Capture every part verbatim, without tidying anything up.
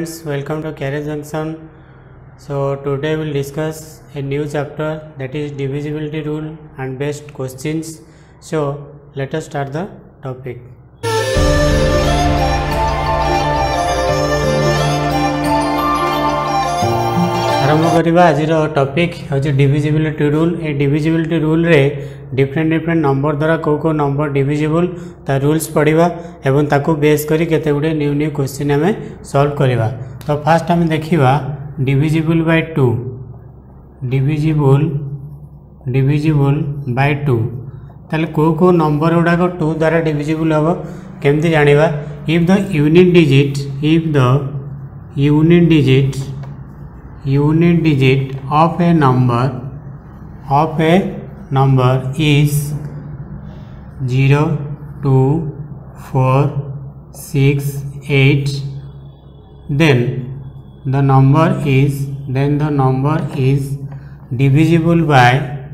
friends, welcome to Career Junction. So today we will discuss a new chapter, that is divisibility rule and based questions. So let us start the topic. आरंभ करवा आज topic हूँ divisibility rule. ए divisibility rule रे different different number द्वारा कौ कौ number divisible ता रूल्स पढ़ा एवं ताकू बेस करी केते गुडे न्यू न्यू क्वेश्चन आम सॉल्व करवा। तो फास्ट आम देखा divisible by two, divisible divisible by two ताले कौ कौ नंबर गुड़ाक टू द्वारा डिविजिबल हम केमती जानिबा। If the unit digit if the unit digit unit digit of a number of a number is zero, two, four, six, eight, then the number is then the number is divisible by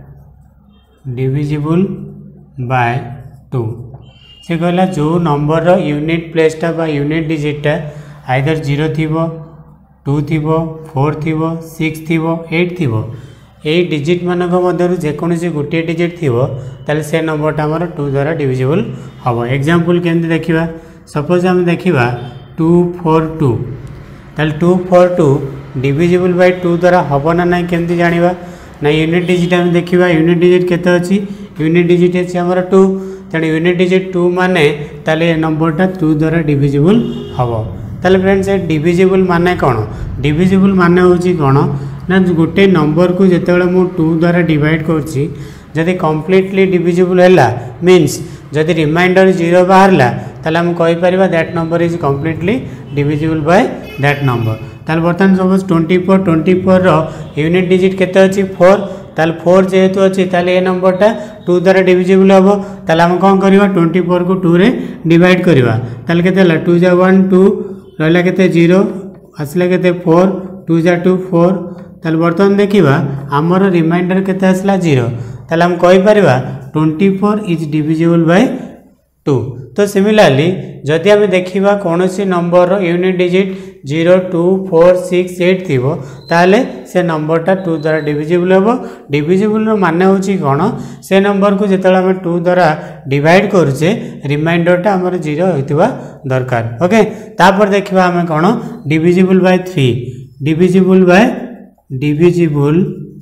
divisible by two। से कहला जो number unit प्लेसटा बा unit डिजिटा either zero थिबो, two थीबो, four थीबो, six थीबो, एट थीबो, एई डिजिट मानक मध्यरु जेकोसी गोटे डिजिट थीबो ताले से नंबरटा हमर टू द्वारा डिविजिबल हबो। एग्जांपल केमति देखिबा, सपोज हम देखिबा टू फोर टू ताले two four two divisible by two द्वारा हबो ना नहीं केमति जानिबा ना। यूनिट डिजिट हम देखिबा यूनिट डिजिट केते अछि, यूनिट डिजिट अछि हमर टू, तेणु यूनिट डिजिट टू माने ताले नंबरटा टू द्वारा डिविजिबल हबो। ताले फ्रेंड्स ए डिविजिबल माने कौन, डिविजिबल माने होची कौन ना गोटे नंबर को जितेबाला मु टू द्वारा डिवाइड करछि जदि कम्प्लीटली डिविजिबल हैला मीन्स जदि रिमाइंडर जीरो बाहरला ताले हम कहि परिबा that number is completely divisible by that number. ताले बर्तमान suppose twenty four twenty four रो यूनिट डिजिट केते अछि फोर, ताले फोर जेहेतु अछि ताले ए नंबरटा टू द्वारा डिविजिबल हबो। ताले हम कोन करबा ट्वेंटी फोर को टू रे डिवाइड करबा ताले केते हला टू जा वन टू रहा के जीरो आसला के फोर, टू जा टू फोर, ताले बर्तमान देखा आमर रिमाइंडर केते आसला जीरो, ताले हम कहि परिबा twenty four is divisible by two. तो सिमिलरली जदि आम देखा कौन सी number unit digit zero, two, four, six, eight थी ताले से नंबरटा टू द्वारा डिविजिबल हम। डिविजिबल माने होची कौन से नंबर को जितेबाला आम टू द्वारा डिवाइड करुचे रिमाइंडरटा आमर जीरो होइतिबा दरकार। ओके तापर देखिबा आम कौन divisible by three, divisible by divisible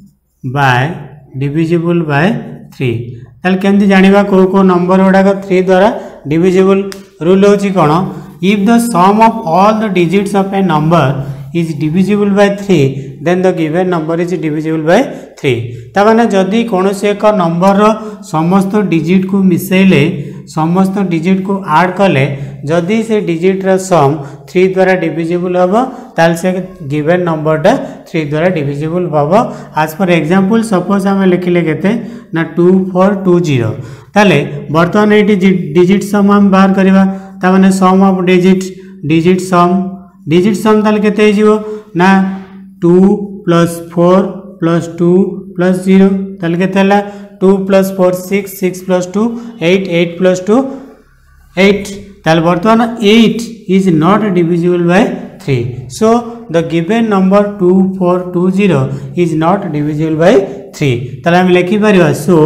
by divisible by three ताले केमती जानिबा को को नंबर गुड़ाक थ्री द्वारा डिविजिबल। रूल होची कौन if the sum of all the digits of a number is divisible by three then the given number is divisible by three. तामाने जदि कौन से एक नंबर समस्त डिजिट को मिसेले समस्त डिजिट को ऐड कले जदि से डिजिट रा सम थ्री द्वारा डिविजिबल हम ताल से गिवन नंबरटा थ्री द्वारा डिविजिबल हम। आज पर एग्जांपल सपोज आम लिखिले केते ना टू फोर टू जीरो ताले बर्तमान ये डिजिट सम हम बाहर करबा तामाने sum of digit digit sum digit sum ताले केते हिजिवो ना two plus four plus two plus zero ताले केते हला two plus four six, six plus two eight, eight plus two eight ताले बर्तमान eight is not divisible by three. So the given number two four two zero is not divisible by three. ताले हम लिखि परिबा so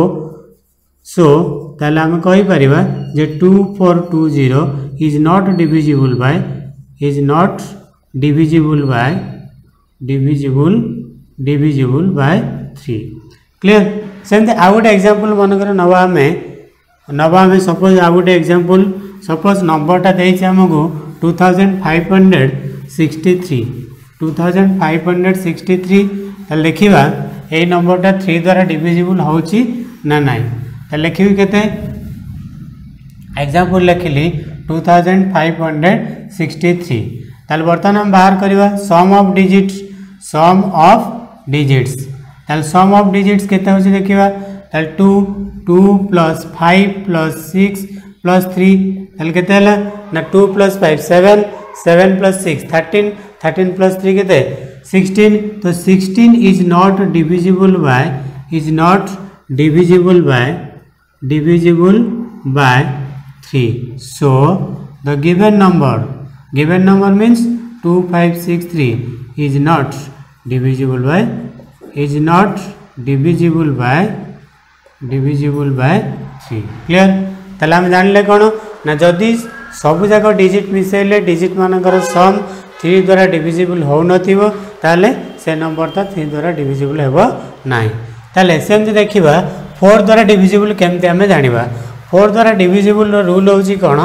so ताले हम कहि परिबा जे to four two zero is not divisible by is not divisible by divisible divisible by three. Clear सेमती आउ गोटे एग्जांपल मनकर नवा आम नवा आम सपोज आउ गोटे एग्जांपल सपोज नंबरटा देइछ हमको two thousand five hundred sixty three two thousand five hundred sixty three लिखा ये नंबरटा थ्री द्वारा डिविजिबल होची ना नाई लिखी केते एग्जांपल लिखिली two thousand five hundred sixty three ताल बर्तमान हम बाहर करवा sum of digit sum of digits ताल सम ऑफ डिजिट्स केते होची देखिबा ताल two two plus five plus six plus three ताल केते हला ना two plus five seven, seven plus six thirteen, thirteen plus three केते सिक्सटीन। तो sixteen is not divisible by is not divisible by divisible by three. So the given number given number means two five six three is not divisible by is not divisible by divisible by three clear ताले हम जानले कौन ना जदि सब जाक digit मिसेले digit मानकर सम three द्वारा डिविजिबल हो नथिबो ताले से नंबर तो थ्री द्वारा डिविजिबल हेबो नाही ताले सेमति देखिबा फोर द्वारा डिविजिबल केमते हमें जानिबा फोर द्वारा डिविजिबल रूल होची कौन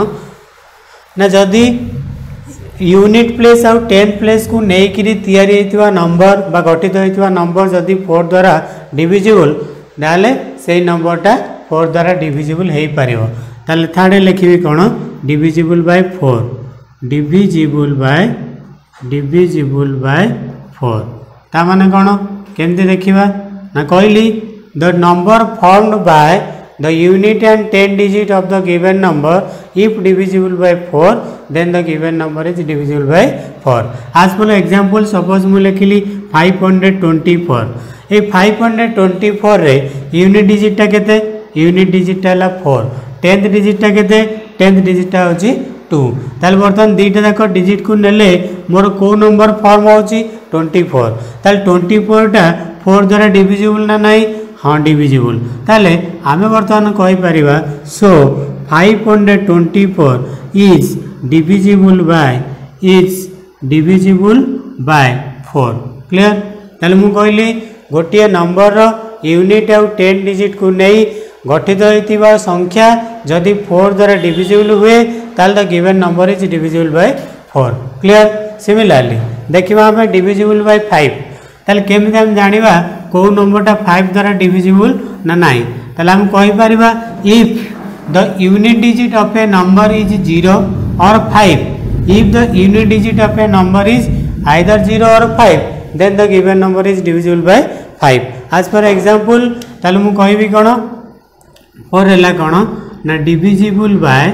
ना जदि यूनिट प्लेस आउ टेन प्लेस को नेइकिरी तयारी होइतिबा नंबर बा गठित होइतिबा नंबर जदि फोर द्वारा डिविजिबल ताले से नंबरटा फोर द्वारा डिविजिबल हेई पारिबो ताले थर्ड लिखिबी कौन divisible by four divisible by divisible by four ता माने कौन केमते देखिबा ना कहली the number formed by the unit and ten digit of the given number if divisible by four then the given number is divisible by four as for example suppose mu लिखिली five hundred twenty four ए five hundred twenty four रे unit digit टा केते unit digit टा ला four tenth digit टा केते tenth digit टा होची टू ताल बर्तन दीटा जाक डिजिट को नेले मोर को नंबर फॉर्म होची ट्वेंटी फोर ताल ट्वेंटी फोर टा फोर द्वारा डिविजिबल ना नाही हाँ डिविजिबल ताले आमे बर्तमान कहि परिबा so five hundred twenty four is divisible by is divisible by four clear ताले मु कहली गोटिए नंबर रो यूनिट आउ टेन डिजिट को नहीं गठित होइतिबा संख्या जदि फोर द्वारा डिविजिबल हुए ताल the given number is divisible by four clear similarly देखिबा हमें डिविजिबल बाय फाइव ताले केमिति हम जानिबा को नंबरटा फाइव द्वारा डिविजिबल ना नाही ताले हम कहि परिबा if the unit digit of a number is zero or five if the unit digit of a number is either zero or five then the given number is divisible by five as for example ताले मु कहिबी कोन four हला कोन ना divisible by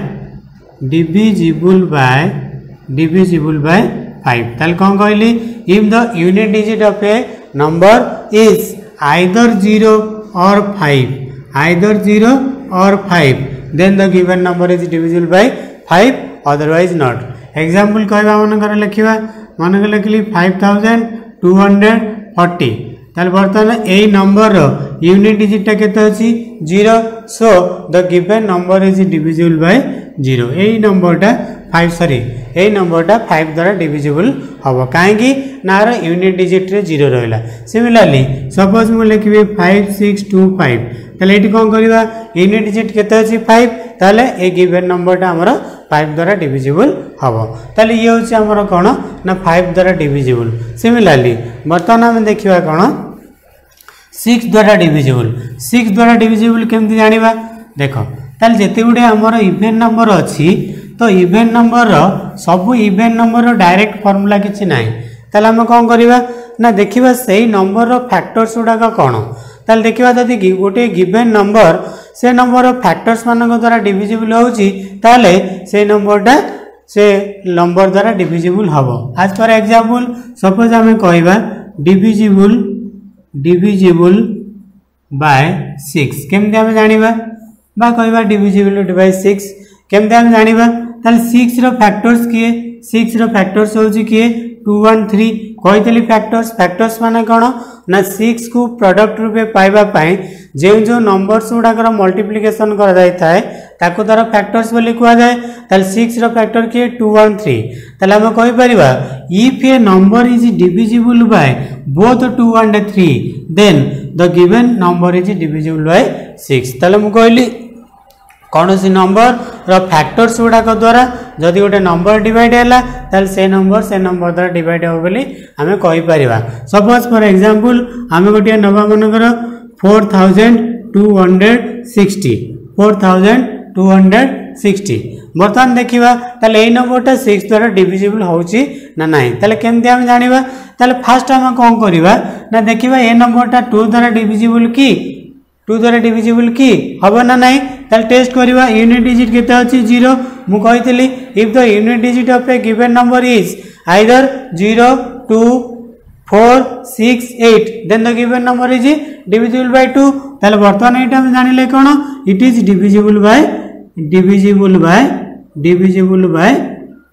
divisible by divisible by five ताले कोन कहली if the unit digit of a number is either zero or five either zero or five then the given number is divisible by five otherwise not example कहबा मन कर लिखिबा मन कर लिखली five thousand two hundred forty ताले बर्तमान एई number रो यूनिट डिजिट टा केते अछि zero so the given number is divisible by zero एई नंबर टा फाइव सॉरी एई नंबर टा फाइव द्वारा डिविजिबल हबो काहेकि नार यूनिट डिजिट रे जीरो रहला सिमिलरली सपोज मु लिखबी फाइव सिक्स टू फाइव ताले एटी कोन करबा यूनिट डिजिट केते अछि फाइव ताले ए गिवन नंबर टा हमर फाइव द्वारा डिविजिबल हबो ताले ये होछि हमर कोन ना फाइव द्वारा डिविजिबल सिमिलरली बर्तमान हम देखिबा कोन सिक्स द्वारा डिविजिबल सिक्स द्वारा डिविजिबल केमति जानिबा देखो ताले जेते गुडे हमर इवन नंबर अछि तो इवन नंबर रो सब इवन नंबर रो डायरेक्ट फार्मूला किछि नाही ताले हम कोन करबा ना देखिबा सेही नंबर रो फैक्टर्स उडा का कोन ताले देखिबा जदि गोटे गिवन नंबर से नंबर रो फैक्टर्स मानक द्वारा डिविजिबल होउची ताले से नंबरटा से नंबर द्वारा डिविजिबल हबो आज फॉर एग्जांपल सपोज हमें कहबा डिविजिबल डिविजिबल बाय सिक्स केमते हम जानिबा बा कहबा डिविजिबल बाय सिक्स केमते हम जानिबा ताले सिक्स रो फैक्टर्स किए सिक्स रो फैक्टर्स होउची किए टू वन थ्री कहितली फैक्टर्स फैक्टर्स माने कोन ना सिक्स को प्रोडक्ट रूपे पाइबा पाए जे जो नंबर्स उडाकर मल्टीप्लिकेशन कर जाय थाए ताको तार फैक्टर्स बोली कुआ जाय ताले सिक्स रो फैक्टर किए टू वन थ्री ताले हम कहि परिबा if a number is divisible by both two and three then the given number is divisible by six ताले हम कहली कौन सी नंबर रो फैक्टर्स गुड़ाक द्वारा जदि गोटे नंबर डिवाइड है ताल से नंबर से नंबर द्वारा डिवाइड हो बोली आमे कहि परिबा सपोज फॉर एग्जांपल आमे गोटे नबा मनकर four thousand two hundred sixty four thousand two hundred sixty बर्तमान देखिबा ताले ए नंबरटा सिक्स द्वारा डिविजिबल होउची ना नाही ताले केमते हम जानिबा ताले फर्स्ट हम कोन करिबा ना देखिबा ए नंबरटा टू द्वारा डिविजिबल की टू द्वारा डिविजिबल की हबो ना नाही ताले टेस्ट करिबा यूनिट डिजिट केते अछि जीरो मु कहितली if the unit digit of a given number is either zero two four six eight then the given number is divisible by two ताले वर्तमान एटा हम जानिले कोन it is divisible by divisible by divisible by two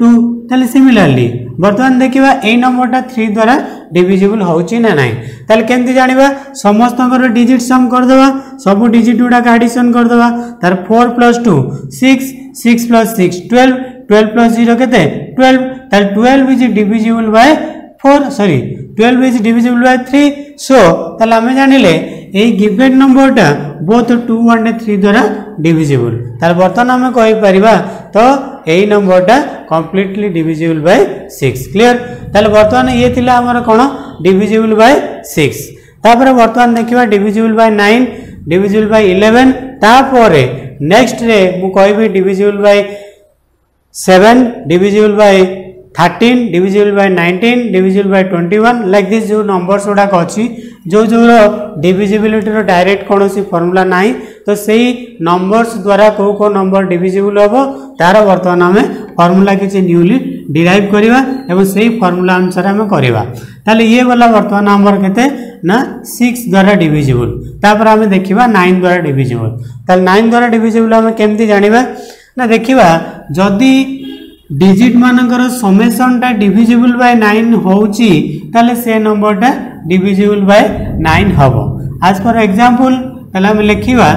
ताले similarly बर्तमान देखिबा ए नंबरटा थ्री द्वारा डिविजिबल होउची ना नाही ताले केमती जानिबा समस्तकर डिजिट सम कर देबा सब डिजिट गुडा एडिशन कर देबा तार four plus two six six plus six twelve twelve plus zero केते ट्वेल्व ताले twelve is divisible by four sorry twelve is divisible by three so ताले हमें जानिले ए गिवन नंबरटा बोथ टू एंड थ्री द्वारा डिविजिबल ताले बर्तमान हमें कहि परिबा तो ए नंबरटा completely divisible by six clear ताले बर्तमान ये थिला हमर कोन डिविजिबल बाय सिक्स तापर बर्तमान देखिबा divisible by nine divisible by eleven तापरे नेक्स्ट रे मु कहबी divisible by seven divisible by thirteen divisible by nineteen divisible by twenty one like this जो नंबर्स गुडा अछि जो जो डिविजिबिलिटी रो डायरेक्ट कोनोसी फार्मूला नाही तो सेही नंबर्स द्वारा को को नंबर डिविजिबल होबो तार वर्तमान हमें फार्मूला किछि न्यूली डिराइव करिवा एवं सेही फार्मूला अनुसार हमें करिवा ताले ये वाला वर्तमान हमर केते ना सिक्स द्वारा डिविजिबल तापर हमें देखिबा नाइन द्वारा डिविजिबल ताले नाइन द्वारा डिविजिबल हमें केमती जानिबा ना देखिबा जदी डिजिट मानकर समेशन टा डिविजिबल बाय नाइन होउची ताले से नंबर टा डिविजिबल बाय नाइन हबो आज फॉर एग्जांपल ताले हम लिखिबा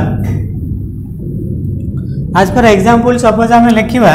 आज फॉर एग्जांपल सपोज हम लिखिबा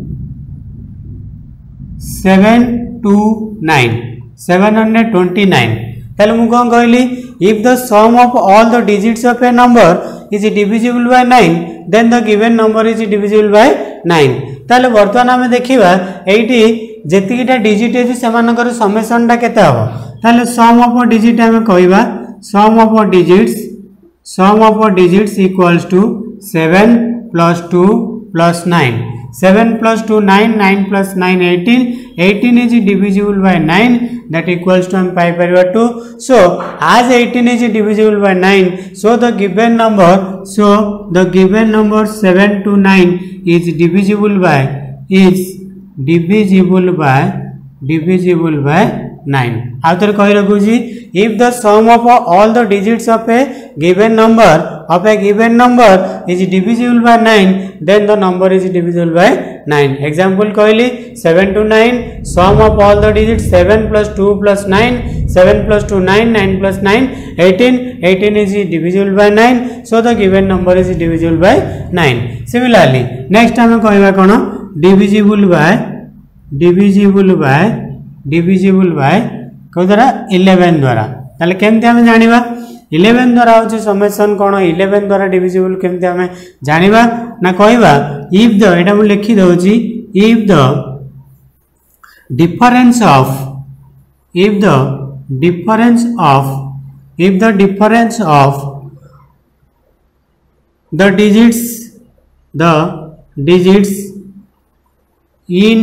seven two nine seven hundred twenty nine ताले मु कोन कहली if the sum of all the digits of a number is divisible by nine then the given number is divisible by nine ताले वर्तमान हमें देखिबा एठी जेतिकिटा डिजिट अछि सेमानकर समेशन टा केते हबो ताले सम ऑफ डिजिट हमें कहबा sum of digits sum of digits equals to seven plus two plus nine seven plus two nine nine plus nine eighteen eighteen is divisible by nine that equals to हम पाई परिबा two so as eighteen is divisible by nine so the given number so the given number seven to nine is divisible by is divisible by divisible by nine आउतर कहि रखु जी if the sum of all the digits of a given number of a given number is divisible by nine then the number is divisible by nine example कहली seven to nine sum of all the digits seven plus two plus nine seven plus two nine nine plus nine eighteen eighteen is divisible by nine so the given number is divisible by nine similarly next हमें कहबा कोन divisible by divisible by divisible by को द्वारा eleven द्वारा ताले केमते हम जानिबा eleven द्वारा होचे summation कोन eleven द्वारा डिविजिबल केमते हम जानिबा ना कहबा if the एटा हम लिखि दोची if the difference of if the difference of if the difference of the digits the digits in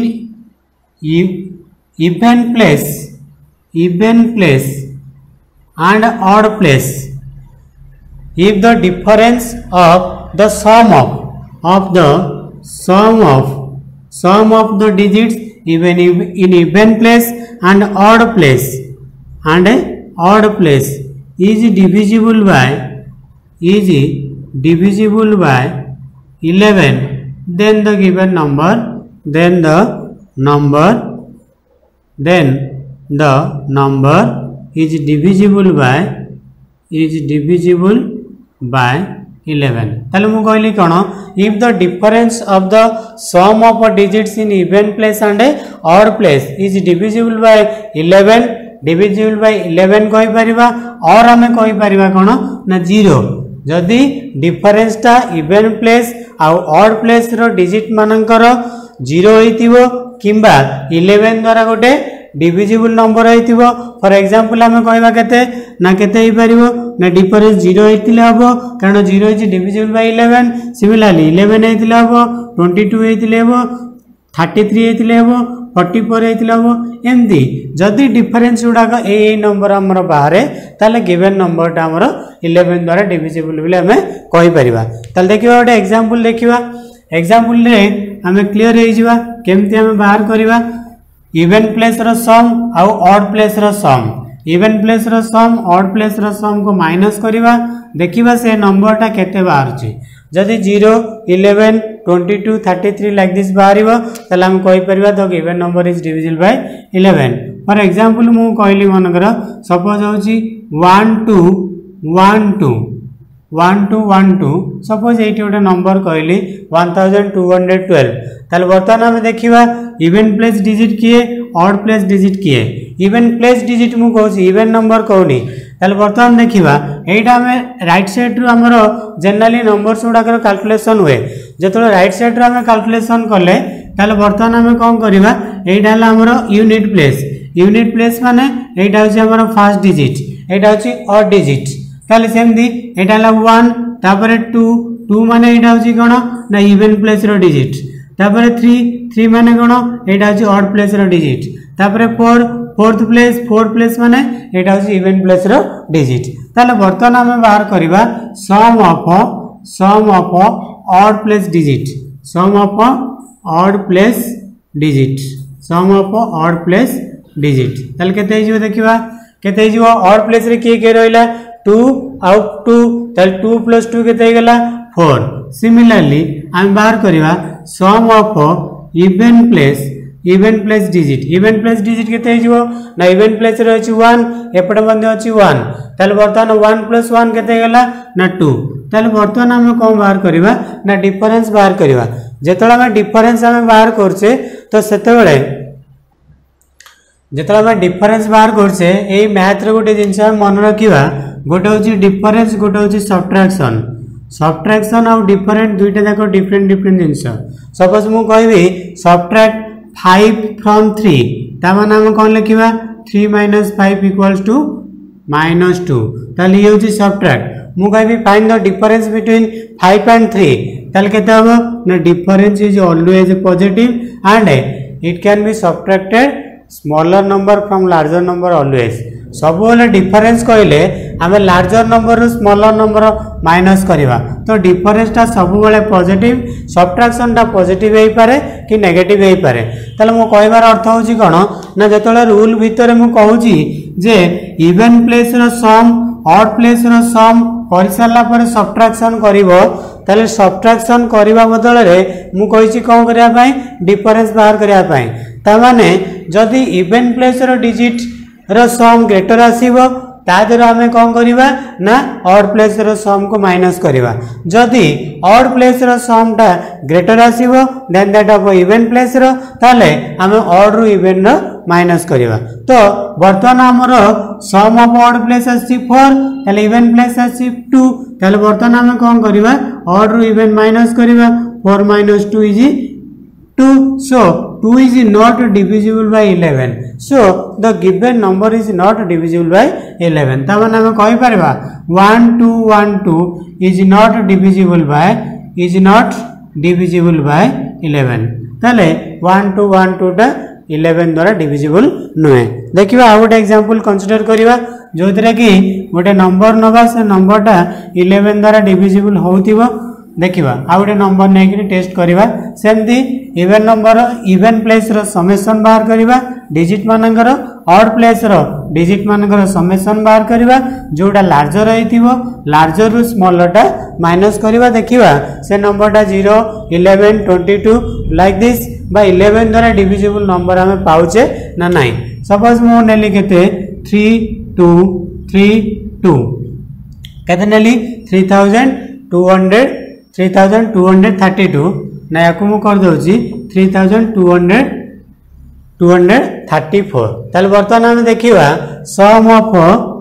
even place even place and odd place if the difference of the sum of of the sum of sum of the digits even in even place and odd place and odd place is divisible by is divisible by eleven then the given number then the number then the number is divisible by is divisible by eleven ताले मु कहली कोन if the difference of the sum of digits in even place and odd place is divisible by eleven divisible by eleven कहि परिबा और हमें कहि परिबा कोन ना zero जदी difference ता इवन प्लेस आ ऑड प्लेस रो डिजिट मानकर zero होइतिबो किंबा eleven द्वारा गोटे डिविजिबल नंबर होइतिबो फॉर एग्जांपल हमें कहबा केते ना केते ही परिबो ना डिफरेंस zero होइतिले हबो कारण zero is divisible by eleven similarly eleven होइतिले हबो twenty-two होइतिले हबो thirty-three होइतिले हबो forty-four होइतिले हबो एमदी जदी डिफरेंस उडा का ए ए नंबर हमर बाहरे ताले गिवन नंबर ता हमर eleven द्वारा डिविजिबल बिले हमें कहि परिबा ताले देखिबा ओटे एग्जांपल देखिबा एग्जांपल रे हमें क्लियर हे जिबा केमती हमें बाहर करिबा इवन प्लेस रो सम आ ऑड प्लेस रो सम इवन प्लेस रो सम ऑड प्लेस रो सम को माइनस करिबा देखिबा से नंबर ता केते बाहर छी जदी zero eleven twenty two thirty three like this बाहर ताले हम कहि परबा the given number is divisible by eleven for example मु कहली मनकर सपोज होची one two one two one two one two suppose ये गोटे नंबर कहली one thousand two hundred twelve ताले बर्तमान आम देखा इवेन प्लेस डिजिट किए ऑड प्लेस डिजिट किए इवेन प्लेस डिजिट मु कहूँ इवेन नंबर कहूनी ताले बर्तमान देखा यहाँ आम राइट साइड रु आमर जनरली नंबर्स गुड़ाक कैलकुलेशन हुए जो राइट साइड आम कैलकुलेशन कले ताले बर्तमान आम कौन करवा यहाँ आमर यूनिट प्लेस यूनिट प्लेस माने यहाँ हूँ फर्स्ट डिजिट यहाँ हूँ ऑड डिजिट ताले सेमती यहाँ वन तापर टू टू माने यहाँ हूँ कौन ना इवेन प्लेस रो डिजिट तापर थ्री थ्री माने कौन यहाँ हूँ ऑड प्लेस रो डिजिट तापर four fourth place fourth place माने यहाँ हूँ इवेन प्लेस रो डिजिट ताले बर्तमान आम बाहर करवा sum of sum of odd place digit sum of odd place digit sum of odd place digit ताले केते हिजो देखिबा केते हिजो ऑड प्लेस रे के के रहला टू आउट टू ताले टू प्लस टू केते गला फोर सिमिलरली हम बाहर करवा sum of even place even place digit even place digit केते हिजो ना इवेन प्लेस रे अछि वन एपटे मध्ये अछि वन ताले बर्तमान वन प्लस वन केते गला ना टू ताले बर्तमान हम कोन बाहर करवा ना डिफरेंस बाहर करवा जेतला हम डिफरेंस हम बाहर करछे तो सेते बेले जेतला हम डिफरेंस बाहर करछे एई मैथ रे गोटे जिंस हम मन रखिबा गोटे होची डिफरेंस गोटे होची सब्ट्रैक्शन सब्ट्रैक्शन और डिफरेंट दुईटा जाक डिफरेंट डिफरेंट जिंस सपोज मु कहबी सब्ट्रैक्ट फाइव फ्रॉम थ्री ता माने हम कोन लिखिबा three minus five equals to minus two ताले ये होची सब्ट्रैक्ट मु कहबी find the difference between five and three ताले केते हबो ना difference is always positive and it can be subtracted smaller number from larger number always सब वाले डिफरेंस कहले आमे लार्जर नंबर रु स्मॉलर नंबर माइनस करवा तो डिफरेंस टा सब वाले पॉजिटिव सब्ट्रैक्शन टा पॉजिटिव हेई पारे कि नेगेटिव हेई पारे ताले मो कहबार अर्थ होची कोन ना जतले रूल भीतर मु कहूची जे इवन प्लेस रो सम ऑड प्लेस रो सम कर सारला पर सब्ट्रैक्शन करिवो ताले सब्ट्रैक्शन करबा बदल रे मु कहिची कोन करिया पई डिफरेंस बाहर करिया पई ता माने जदी इवन प्लेस रो डिजिट रो सम ग्रेटर आसीबो ता देर आमे कोन करिवा ना ऑड प्लेस रो सम को माइनस करिवा जदी ऑड प्लेस रो सम टा ग्रेटर आसीबो than that of even place रो ताले आमे ऑड रो इवन रो माइनस करिवा तो वर्तमान हमरो सम ऑफ ऑड प्लेस आसी फोर ताले इवन प्लेस आसी टू ताले वर्तमान आमे कोन करिवा ऑड रो इवन माइनस करिवा four minus two is two so two is not divisible by eleven so the given number is not divisible by eleven ता माने हम कहि परबा one two one two is not divisible by is not divisible by eleven ताले one two one two टा eleven द्वारा divisible नहे देखिबा आ गोटे एग्जांपल कंसीडर करिवा जोतरे कि गोटे नंबर नबा से नंबर टा eleven द्वारा divisible होतिबो देखिबा आ गोटे नंबर नै कि टेस्ट करिवा सेमती इवन नंबर इवन प्लेस रो समेशन बाहर करिवा डिजिट मानकर ऑड प्लेस रो डिजिट मानकर समेशन बाहर करिवा जोटा लार्जर रहिथिबो लार्जर रु स्मॉलर टा माइनस करिवा देखिबा से नंबर टा zero eleven twenty-two like this by eleven द्वारा डिविजिबल नंबर हमें पाउचे ना नाही सपोज मो नेली केते three two three two केते नेली three thousand two hundred three thousand two hundred thirty-two ना याकु मु कर दोची three thousand two hundred two hundred thirty-four ताले वर्तमान हम देखिबा sum of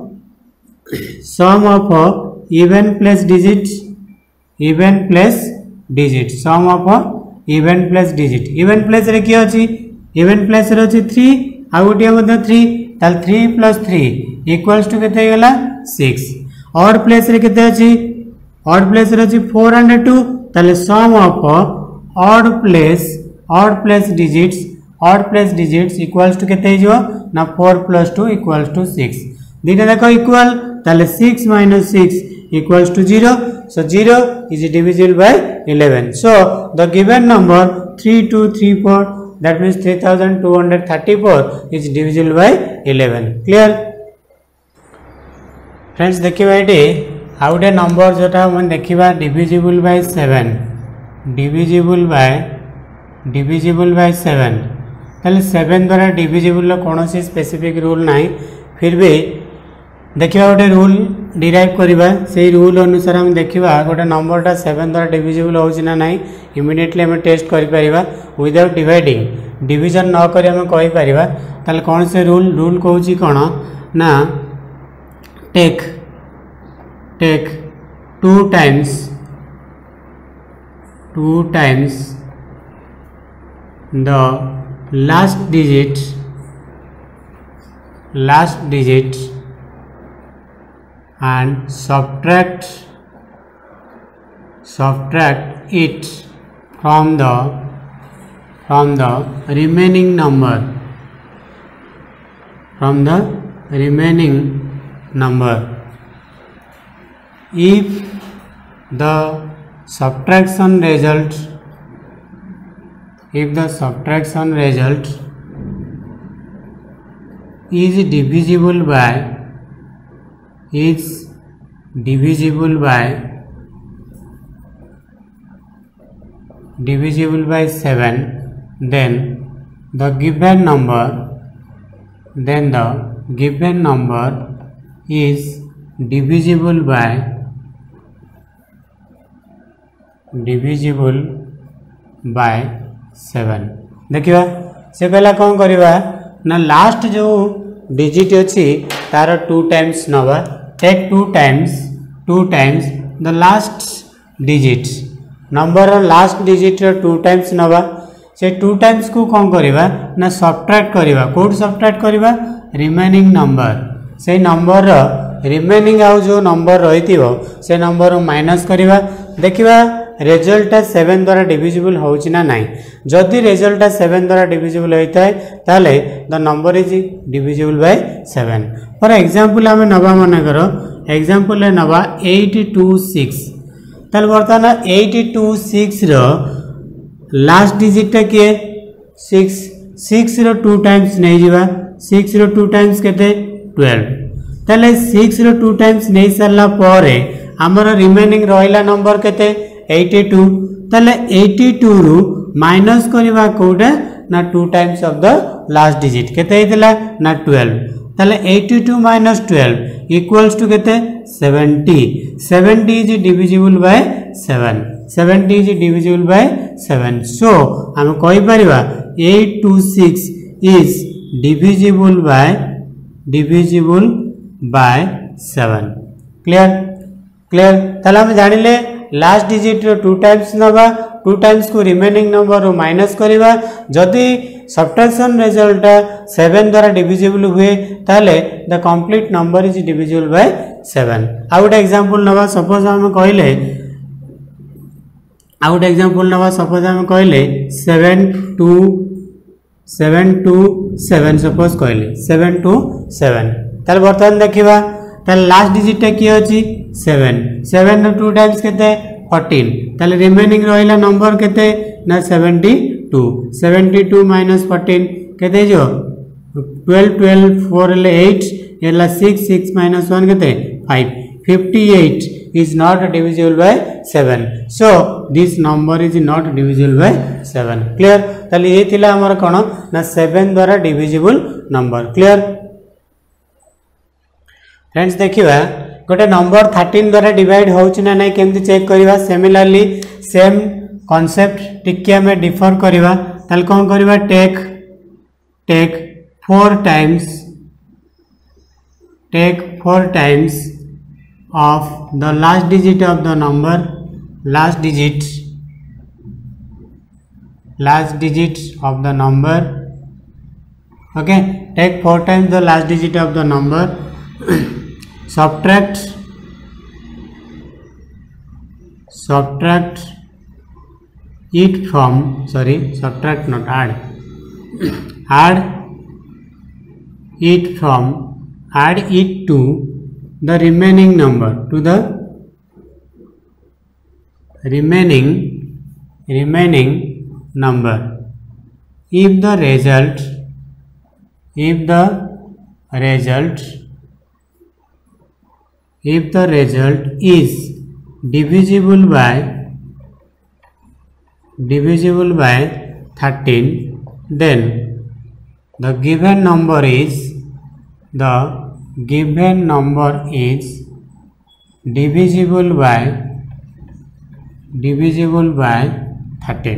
sum of even plus digit even plus digit sum of even plus digit even plus रे की अछि इवन प्लस रे अछि three आ गोटिया मध्ये three ताले three plus three equals to केते गेला six ऑड प्लस रे केते अछि ऑड प्लेस रे अछि four and two ताले sum of odd place odd place digits odd place digits equals to केते हिजो ना four plus two equals to six दिने देखो इक्वल ताले six minus six equals to zero so zero is divisible by eleven so the given number three two three four that means three thousand two hundred thirty-four is divisible by eleven clear friends देखिबा eighty आउटे number जोटा मन देखिबा divisible by seven divisible by divisible by seven ताले seven द्वारा divisible कौन सी specific rule ना फिर भी देखा गोटे रूल डिराइव करवा से रूल अनुसार हम देखा गोटे नंबरटा सेवन द्वारा डिविजिबल होना ना इमिडिएटली आम टेस्ट कर विदाउट डिवाइडिंग डिविजन न करी आम कहीपर कौन से रूल रूल कौन कौन ना take take two times two times the last digit last digit and subtract subtract it from the from the remaining number from the remaining number if the subtraction result if the subtraction result is divisible by is divisible by divisible by seven then the given number then the given number is divisible by divisible by seven देखिए से कहला कौन करवा ना last जो digit अच्छी तार two times नवा take two times two times the last digit number last digit two times नवा से टू टाइम्स को कौन करवा ना सब्ट्रैक्ट करवा कोड सब्ट्रैक्ट करवा रिमेनिंग नंबर से नंबर रिमेनिंग आउ जो नंबर रही से नंबर माइनस करवा देखिवा रिजल्ट सेवन द्वारा डिविजिबल होना ना जदि रिजल्ट सेवन द्वारा डिविजिबल होता है ताले the number is divisible by seven for example आम नवा मनकर एग्जांपल नवा एट टू सिक्स ताले बर्तमान एट टू सिक्स रो लास्ट डिजिट किए सिक्स सिक्स रो टू टाइम्स नहीं जीवा सिक्स रो टू टाइम्स केते ट्वेल्व ताले सिक्स रो टू टाइम्स नहीं सारला परे हमर रिमेनिंग रहिला नंबर केते एटी टू ताले एटी टू रु माइनस करवा कोडे ना two times of the last digit केते हेतला ना ट्वेल्व ताले eighty two minus twelve equals to केते seventy seventy is divisible by seven seventy is divisible by seven so हम कहि परिबा eight two six is divisible by divisible by seven clear clear ताले हम जानिले लास्ट डिजिट रो two times नवा two times को रिमेनिंग नंबर रो माइनस करवा जदि सब्ट्रैक्शन रिजल्ट सेवन द्वारा डिविजिबल हुए ताले the complete number is divisible by seven आ गोटे एग्जांपल नवा सपोज हम कहले आ गोटे एग्जांपल नवा सपोज हम कहले seven two seven two seven suppose कहले सेवन टू सेवन ताले बर्तमान देखिबा ताले लास्ट डिजिट की अछि सेवन सेवन टू टाइम्स केते फोर्टीन ताले रिमेनिंग रहिला नंबर केते ना seventy two seventy two minus fourteen केते जो ट्वेल्व ट्वेल्व फोर ले एट एला सिक्स सिक्स माइनस वन केते five fifty eight is not divisible by seven so this number is not divisible by seven clear ताले ये थिला हमर कोन ना सेवन द्वारा डिविजिबल नंबर क्लियर फ्रेंड्स देखिबा गोटे नंबर थर्टीन द्वारा डिवाइड होना ना केमती चेक करवा सिमिलरली सेम कॉन्सेप्ट टिके आम डिफर करवा ताल कौन करवा take take four times take four times of the last digit of the number last digit last digit of the number okay take four times the last digit of the number subtract subtract it from sorry subtract not add add it from add it to the remaining number to the remaining remaining number if the result if the result if the result is divisible by divisible by thirteen, then the given number is the given number is divisible by divisible by thirteen.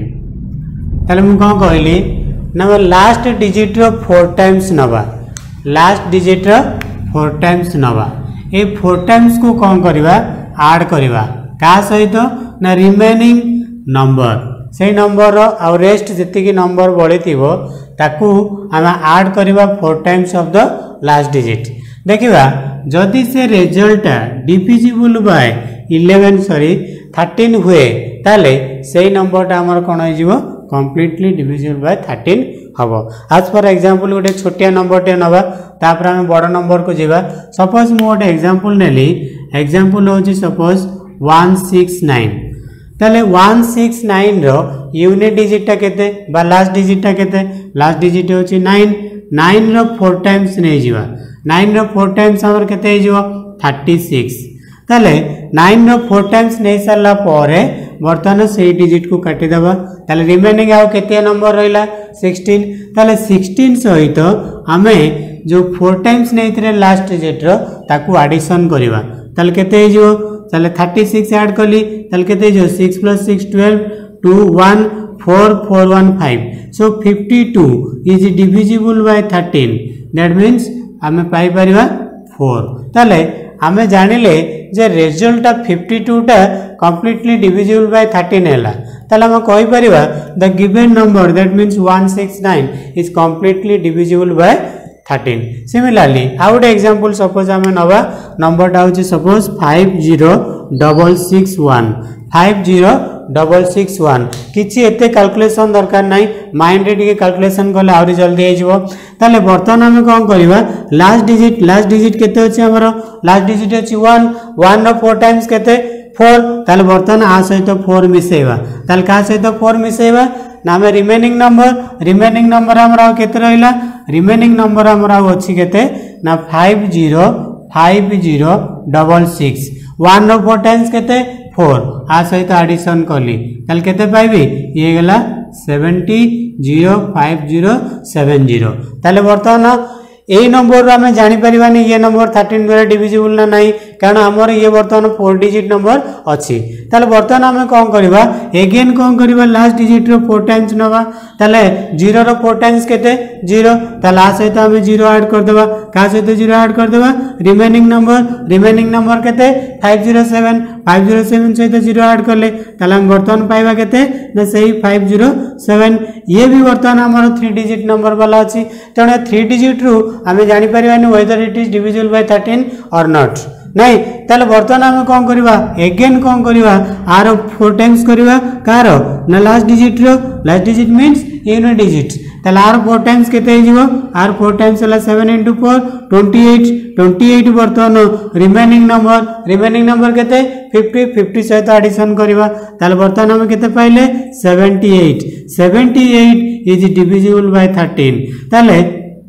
ताले मु कौन कहली ना last digit रो four times नवा last digit रो four times नवा ए फोर टाइम्स को कौन करवा ऐड करवा का सहित ना रिमेनिंग नंबर से नंबर आ रेस्ट जी नंबर बढ़ी ताकू आम ऐड करवा four times of the last digit देखिबा जदि से result divisible by eleven sorry thirteen हुए ताले से नंबरटा आमर कौन हो कंप्लीटली डिविजिबल बाय थर्टीन हम आज फॉर एग्जांपल गोटे छोटिया नंबर टे नवा तापर आम बड़ नंबर को जीवा सपोज मु गोटे एग्जांपल नेली एग्जांपल होची सपोज वन सिक्स नाइन ताले वन सिक्स नाइन रो यूनिट डिजिट टा केते बा लास्ट डिजिट टा केते लास्ट डिजिट होची नाइन नाइन रो फोर टाइम्स नै जीवा नाइन रो फोर टाइम्स हमर केते हे जीवो थर्टी सिक्स ताले नाइन रो फोर टाइम्स नै सरला परे वर्तमान से डिजिट को काटी दबा ताले रिमेनिंग आउ केते नंबर रहिला सिक्सटीन ताले सिक्सटीन सहित आमे जो फोर टाइम्स नै लास्ट डिजिट रो ताकू एडिशन करबा ताले केते हे जीवो ताले थर्टी सिक्स ऐड कली ताले केते जो six plus six twelve two one four four one five so fifty two is divisible by thirteen that means आमे पाई परिबा फोर ताले आमे जानिले जे रिजल्ट फिफ्टी टू टा कंप्लीटली डिविजिबल बाय थर्टीन हैला ताले हम कहि परिबा the given number that means one six nine is completely divisible by thirteen similarly आउ गोटे एग्जांपल सपोज आम नवा नंबर टा होची suppose five zero double six one five zero double six one किछि एते कैलकुलेशन दरकार नाही माइंड रे टिके कैलकुलेशन करले आउरी जल्दी हे जिवो ताले बर्तन हम कोन करबा लास्ट डिजिट लास्ट डिजिट केते अछि हमरो लास्ट डिजिट अछि वन वन रो फोर टाइम्स केते फोर ताले बर्तन आ सहित फोर मिसेबा ताले का सहित फोर मिसेबा ना में रिमेनिंग नंबर रिमेनिंग नंबर हमरा केते रहिला रिमेनिंग नंबर हमरा अछि केते ना five zero five zero double six one रो फोर टाइम्स केते फोर आ सहित एडिशन कली ताले केते पाइबी ये गला seventy zero five zero seven zero ताले बर्तमान ए नंबर आम जानी परिबानी ये नंबर थर्टीन द्वारा डिविजिबल ना नहीं कारण आमर ये बर्तमान फोर डिजिट नंबर अच्छी ताले बर्तमान आम कौन करबा एगेन कौन करबा लास्ट डिजिट रो फोर टाइम्स नवा ताले जीरो रो फोर टाइम्स केते जीरो ताले आ सहित आम जीरो ऐड कर देबा का सहित जीरो ऐड कर देबा रिमेनिंग नंबर रिमेनिंग नंबर केते five zero seven five zero seven सहित जीरो ऐड करले ताले हम बर्तमान पाइबा केते ना सही फाइव जीरो सेवन ये भी बर्तमान हमर थ्री डिजिट नंबर वाला अछि तणे थ्री डिजिट रू आमे जानि परिबानी whether it is divisible by thirteen और नॉट नहीं ताले बर्तमान आमे कोन करबा अगेन कोन करबा आर फोर टाइम्स करबा कार ना लास्ट डिजिट रो last digit means unit digit ताले आर फोर टाइम्स केते हे जिवो आर फोर टाइम्स हला seven into four twenty eight twenty eight बर्तमान रिमेनिंग नंबर रिमेनिंग नंबर केते फिफ्टी फिफ्टी सहित एडिशन करबा ताले बर्तमान हम केते पाइले seventy eight seventy eight is divisible by thirteen ताले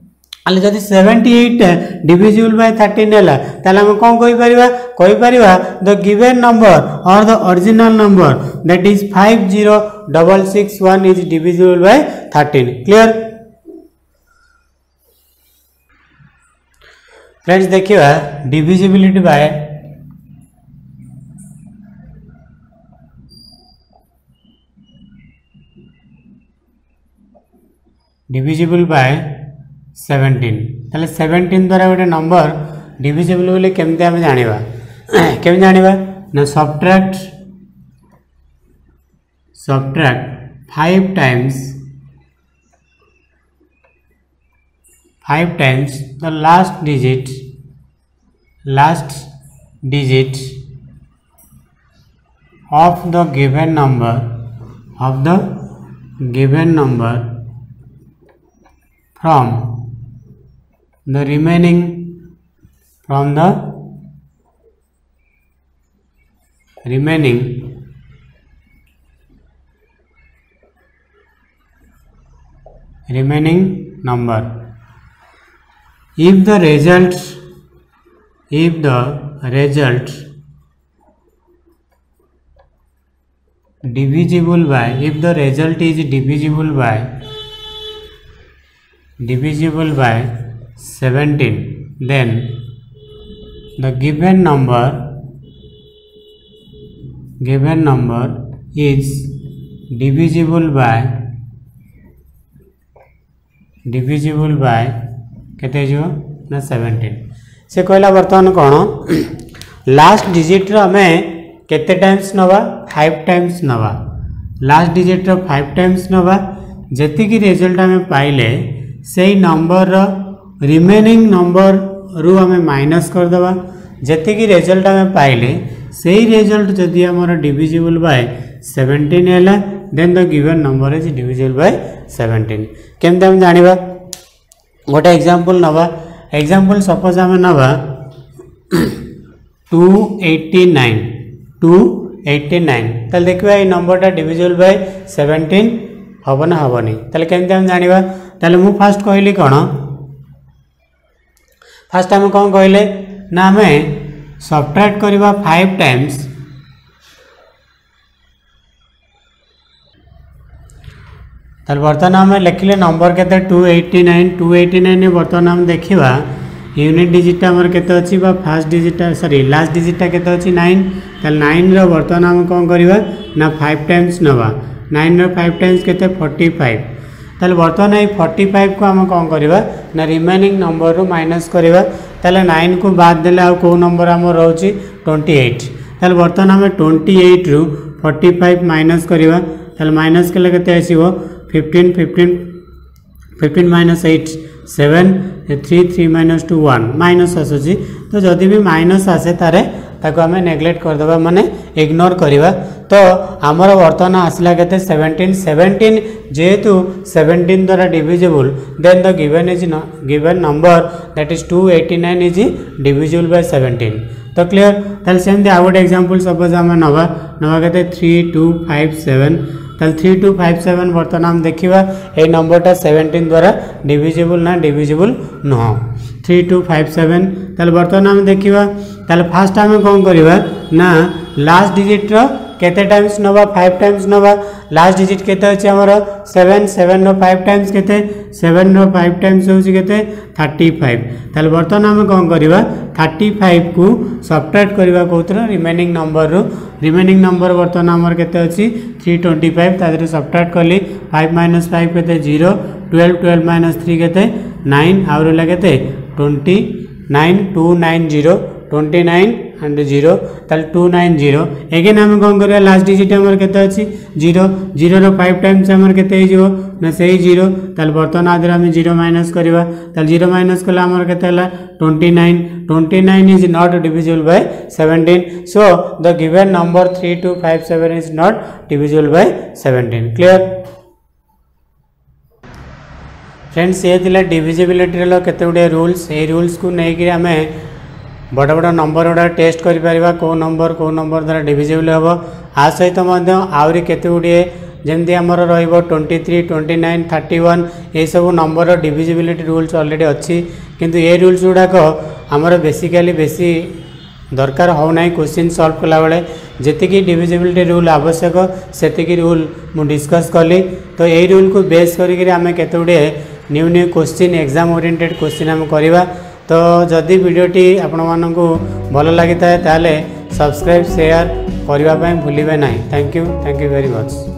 आले जदि seventy eight divisible by thirteen हैला ताले हम कोन कहि परिबा कहि परिबा द गिवन नंबर और the original number that is five zero double six one is divisible by thirteen clear friends देखिबा divisibility by divisible by seventeen ताले सेवेंटीन द्वारा गोटे नंबर डिविजिबल बोले केमते आमे जानिबा केम जानिबा ना subtract subtract five times five times the last digit last digit of the given number of the given number from the remaining from the remaining remaining number if the result if the result divisible by, if the result is divisible by divisible by seventeen, then the given number given number is divisible by divisible by केते जो ना seventeen. से कहला बर्तमान कौन last digit रो हमें केते times नवा फाइव टाइम्स नवा लास्ट डिजिट रो फाइव टाइम्स नवा जति की रिजल्ट हमें पाइले से नंबर रो रिमेनिंग नंबर रु हमें माइनस कर दवा जति की रिजल्ट हमें पाइले से रिजल्ट जदि हमर डिविजिबल बाय सेवेंटीन हैला then the given number is divisible by seventeen. केमते हम जानिबा गोटे एग्जांपल नवा एग्जांपल सपोज हम नवा two eighty nine two eighty nine ताले देखिबा ए नंबरटा डिविजिबल बाय सेवेंटीन हबो ना हबोनी ताले केमते हम जानिबा ताले मु फर्स्ट कहली कोन फर्स्ट हम कोन कहले ना हमें सब्ट्रैक्ट करबा फाइव टाइम्स ताले बर्तमान हम लिखले नंबर केते two eighty nine two eighty nine बर्तमान हम देखिबा यूनिट डिजिट हमर केते अछि बा first digit sorry last digit केते अछि नाइन ताले नाइन रो बर्तमान हम कोन करबा ना फाइव टाइम्स नवा नाइन रो फाइव टाइम्स केते फोर्टी फाइव ताले बर्तमान ए फोर्टी फाइव को हम कोन करबा ना रिमेनिंग नंबर रो माइनस करबा ताले नाइन को बाद देले आ को नंबर हम रहउची ट्वेंटी एट ताले बर्तमान हम ट्वेंटी एट रु फोर्टी फाइव माइनस करबा ताले माइनस केले केते आसीबो fifteen fifteen fifteen minus eight seven three three minus two one minus आसूची तो जदि भी माइनस आसे तारे ताको हमें नेग्लेक्ट कर देबा माने इग्नोर करिबा तो हमर वर्तमान आसला केते सेवेंटीन सेवेंटीन जेहेतु सेवेंटीन द्वारा divisible then the given is given number that is two eighty nine is divisible by seventeen. तो क्लियर ताल सेम आउट एग्जांपल सपोज हम नवा नवा केते थ्री टू फाइव सेवन ताल थ्री टू फाइव सेवन बर्तमान हम देखिबा ए नंबरटा सेवेंटीन द्वारा डिविजिबल ना डिविजिबल न थ्री टू फाइव सेवन ताल बर्तमान हम देखिबा ताल फास्ट हम कोन करबा ना लास्ट डिजिट रो केते टाइम्स नवा फाइव टाइम्स नवा लास्ट डिजिट केते अछि हमर सेवन सेवन रो फाइव टाइम्स केते सेवन रो फाइव टाइम्स होछि केते थर्टी फाइव ताल बर्तमान हम कोन करबा थर्टी फाइव को सब्ट्रैक्ट करबा कोतर रिमेनिंग नंबर रो रिमेनिंग नंबर बर्तमान हमर केते अछि थ्री ट्वेंटी फाइव तादर सब्ट्रैक्ट करली फाइव माइनस फाइव केते zero twelve twelve minus three केते नाइन आउर लगेते twenty nine two nine zero twenty nine and zero ताल टू नाइन जीरो एगेन हम कोन करबा लास्ट डिजिट हमर केते अछि जीरो जीरो रो फाइव टाइम्स हमर केते हिजो ना सेही जीरो ताल बर्तमान आदर हम जीरो माइनस करबा ताल जीरो माइनस कला हमर केते हला twenty nine twenty nine is not divisible by seventeen so the given number three two five seven is not divisible by seventeen. Clear friends ये थिला डिविजिबिलिटी रो केते गुडे रूल्स ए रूल्स को नै कि हमें बड़ बड़ नंबर गुड़ा टेस्ट कर पारिबा को नंबर को नंबर द्वारा डिविजिबल हम आ सहित आहरी केते गुड़िए जमती आमर रहिबो twenty three twenty nine thirty one ये सब नंबर डिविजिबिलिटी रूल्स ऑलरेडी अच्छी किंतु ये रूल्स गुड़ाक आमर बेसिकली बेसी दरकार हो ना क्वेश्चन सॉल्व कला बेले जी डिविजिबिलिटी रूल आवश्यक से रूल मु डिस्कस कली तो यही रूल को बेस करिक आम केते गुड़िए new new question exam oriented question आम करवा तो जदि वीडियोटी आपण मानकु भल लगी था ताले सब्सक्राइब शेयर करने भूलिए ना। Thank you thank you very much.